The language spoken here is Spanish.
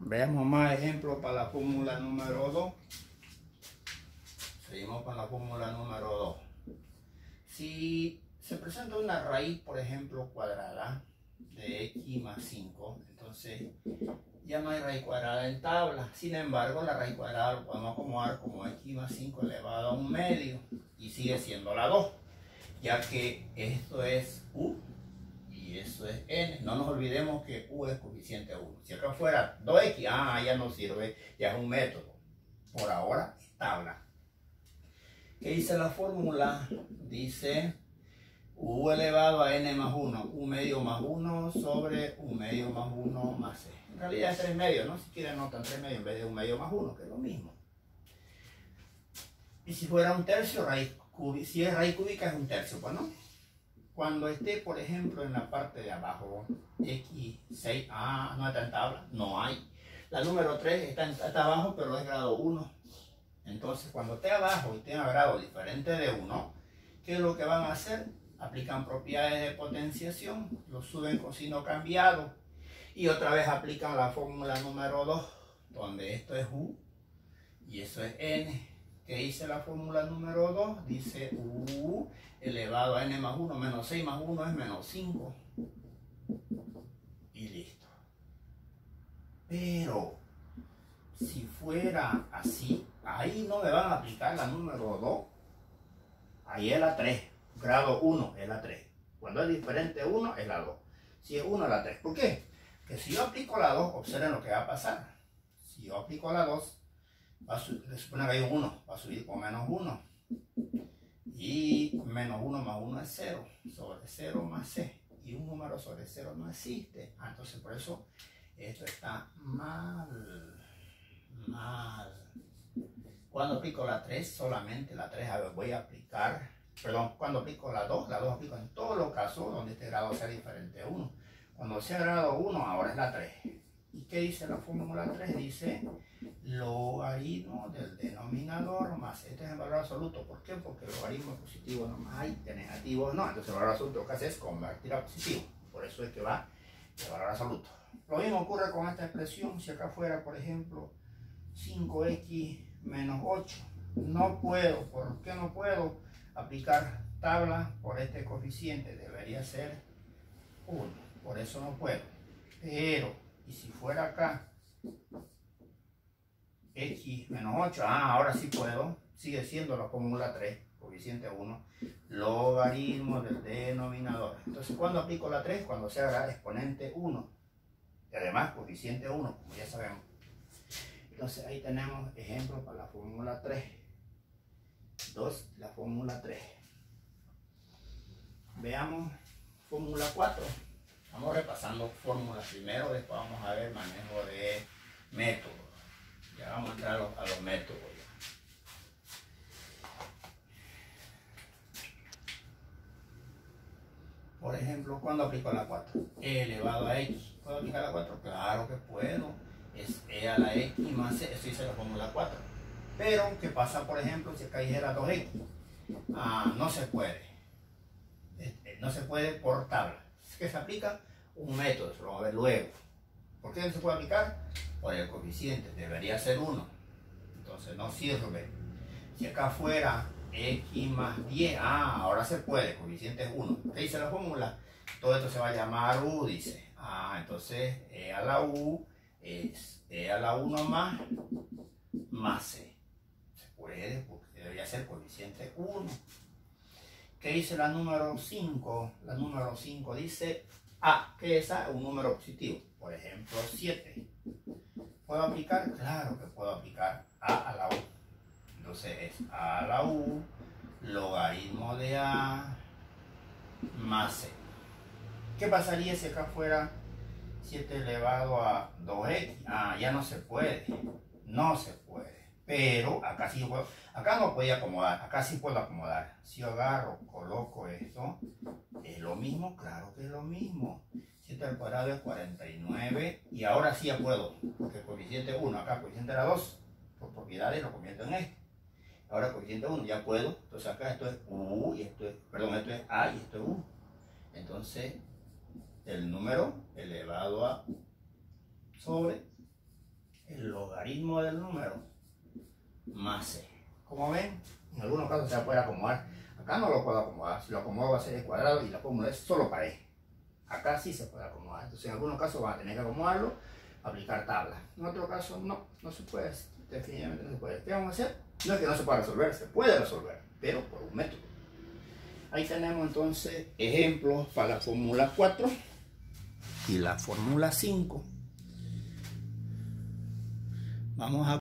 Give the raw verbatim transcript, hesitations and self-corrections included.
Veamos más ejemplos para la fórmula número dos. Seguimos con la fórmula número dos. Si se presenta una raíz, por ejemplo, cuadrada de x más cinco, entonces ya no hay raíz cuadrada en tabla. Sin embargo, la raíz cuadrada lo podemos acomodar como x más cinco elevado a un medio y sigue siendo la dos, ya que esto es u y eso es n. No nos olvidemos que u es coeficiente uno. Si acá fuera dos x, ah, ya no sirve, ya es un método. Por ahora es tabla. ¿Qué dice la fórmula? Dice u elevado a n más uno, u medio más uno sobre u medio más uno más c. En realidad es tres medios, ¿no? Si quieren notan tres medios en vez de un medio más uno, que es lo mismo. Y si fuera un tercio, raíz cúbica, si es raíz cúbica es un tercio, pues, ¿no? Cuando esté, por ejemplo, en la parte de abajo, x seis, ah, no está en tabla, no hay. La número tres está, en, está abajo, pero es grado uno. Entonces, cuando esté abajo y tenga grado diferente de uno, ¿qué es lo que van a hacer? Aplican propiedades de potenciación, lo suben con signo cambiado y otra vez aplican la fórmula número dos, donde esto es u y eso es n. ¿Qué dice la fórmula número dos? Dice u elevado a n más uno menos seis más uno es menos cinco. Y listo. Pero si fuera así, ahí no me van a aplicar la número dos. Ahí es la tres. Grado uno es la tres. Cuando es diferente uno es la dos. Si es uno es la tres. ¿Por qué? Que si yo aplico la dos, observen lo que va a pasar. Si yo aplico la dos, va a subir, le supone que hay un uno, va a subir con menos uno. Y menos uno más uno es cero. Sobre cero más c. Y un número sobre cero no existe. Ah, entonces por eso esto está mal. Mal. Cuando aplico la tres, solamente la tres, a ver, voy a aplicar, perdón, cuando aplico la dos, la dos aplico en todos los casos donde este grado sea diferente a uno. Cuando sea grado uno, ahora es la tres. ¿Y qué dice la fórmula tres? Dice logaritmo del denominador más, este es el valor absoluto. ¿Por qué? Porque el logaritmo positivo nomás hay, de negativo no. Entonces el valor absoluto lo que hace es convertir a positivo. Por eso es que va el valor absoluto. Lo mismo ocurre con esta expresión. Si acá fuera, por ejemplo, cinco x menos ocho, no puedo, ¿por qué no puedo aplicar tabla por este coeficiente? Debería ser uno, por eso no puedo. Pero, y si fuera acá x menos ocho, ah, ahora sí puedo, sigue siendo la fórmula tres, coeficiente uno, logaritmo del denominador. Entonces, ¿cuándo aplico la tres? Cuando sea exponente uno, y además coeficiente uno, como ya sabemos. Entonces ahí tenemos ejemplos para la fórmula tres. dos, la fórmula tres. Veamos fórmula cuatro. Vamos repasando fórmulas primero, después vamos a ver manejo de métodos. Ya vamos a entrar a los, a los métodos. Por ejemplo, ¿cuándo aplico la cuatro? E elevado a x. ¿Puedo aplicar la cuatro? Claro que puedo. Es e a la x más c, eso dice la fórmula cuatro. Pero, ¿qué pasa, por ejemplo, si acá dijera dos x? Ah, no se puede. No se puede por tabla. ¿Qué se aplica? Un método, eso lo vamos a ver luego. ¿Por qué no se puede aplicar? Por el coeficiente, debería ser uno. Entonces no sirve. Si acá fuera x más diez, ah, ahora se puede, coeficiente es uno. ¿Qué dice la fórmula? Todo esto se va a llamar u, dice. Ah, entonces e a la u es e a la uno más más c. Se puede porque debería ser coeficiente uno. ¿Qué dice la número cinco? La número cinco dice a, que es a, un número positivo. Por ejemplo, siete. ¿Puedo aplicar? Claro que puedo aplicar a a la u. Entonces es a a la u logaritmo de a más c. ¿Qué pasaría si acá fuera siete elevado a dos x? Ah, ya no se puede. No se puede. Pero acá sí puedo. Acá no podía acomodar. Acá sí puedo acomodar. Si yo agarro, coloco esto, ¿es lo mismo? Claro que es lo mismo. siete al cuadrado es cuarenta y nueve. Y ahora sí ya puedo. Porque el coeficiente uno, acá el coeficiente era dos. Por propiedades lo convierto en este. Ahora coeficiente uno, ya puedo. Entonces acá esto es u y esto es, perdón, esto es a y esto es u. Entonces, el número elevado a sobre logaritmo del número más c. Como ven, en algunos casos se puede acomodar. Acá no lo puedo acomodar. Si lo acomodo va a ser el cuadrado y la fórmula es solo para e. Acá sí se puede acomodar. Entonces en algunos casos van a tener que acomodarlo, aplicar tabla. En otro caso no, no se puede. Definitivamente no se puede. ¿Qué vamos a hacer? No es que no se pueda resolver, se puede resolver, pero por un método. Ahí tenemos entonces ejemplos para la fórmula cuatro y la fórmula cinco. Vamos a